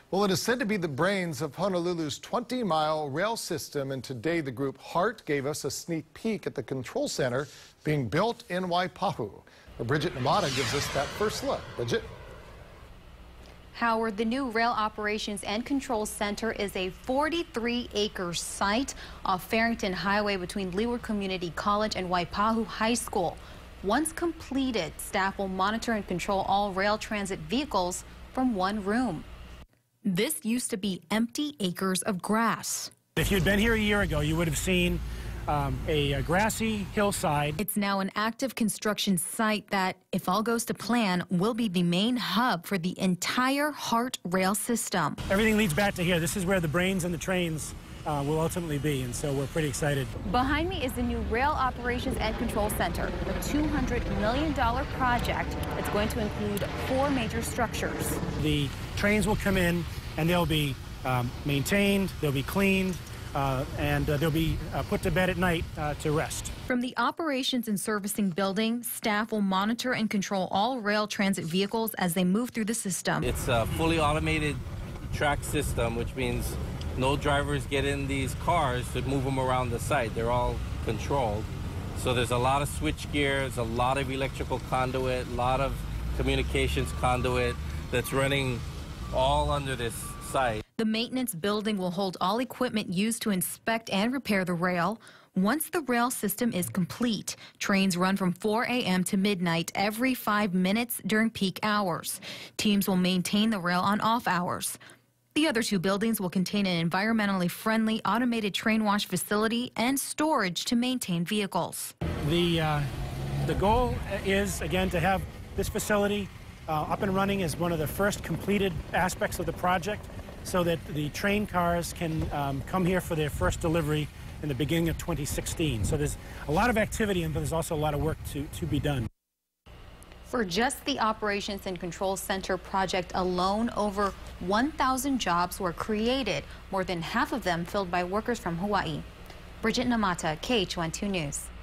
Well, it is said to be the brains of Honolulu's 20-mile rail system, and today the group HART gave us a sneak peek at the control center being built in Waipahu. Bridget Namata gives us that first look. Bridget? Howard, the new Rail Operations and Control Center is a 43-acre site off Farrington Highway between Leeward Community College and Waipahu High School. Once completed, staff will monitor and control all rail transit vehicles from one room. This used to be empty acres of grass. If you'd been here a year ago, you would have seen a grassy hillside. It's now an active construction site that, if all goes to plan, will be the main hub for the entire HART rail system. Everything leads back to here. This is where the brains and the trains will ultimately be, and so we're pretty excited. Behind me is the new Rail Operations and Control Center, a $200 million project that's going to include 4 major structures. The trains will come in and they'll be maintained, they'll be cleaned, and they'll be put to bed at night to rest. From the Operations and Servicing building, staff will monitor and control all rail transit vehicles as they move through the system. It's a fully automated track system, which means no drivers get in these cars to move them around the site. They're all controlled. So there's a lot of switch gears, a lot of electrical conduit, a lot of communications conduit that's running all under this site. The maintenance building will hold all equipment used to inspect and repair the rail. Once the rail system is complete, trains run from 4 a.m. to midnight every 5 minutes during peak hours. Teams will maintain the rail on off hours. The other 2 buildings will contain an environmentally friendly automated train wash facility and storage to maintain vehicles. The goal is, again, to have this facility up and running as one of the first completed aspects of the project, so that the train cars can come here for their first delivery in the beginning of 2016. So there's a lot of activity, but there's also a lot of work to be done. For just the Operations and Control Center project alone, over 1,000 jobs were created, more than half of them filled by workers from Hawaii. Bridget Namata, KH12 News.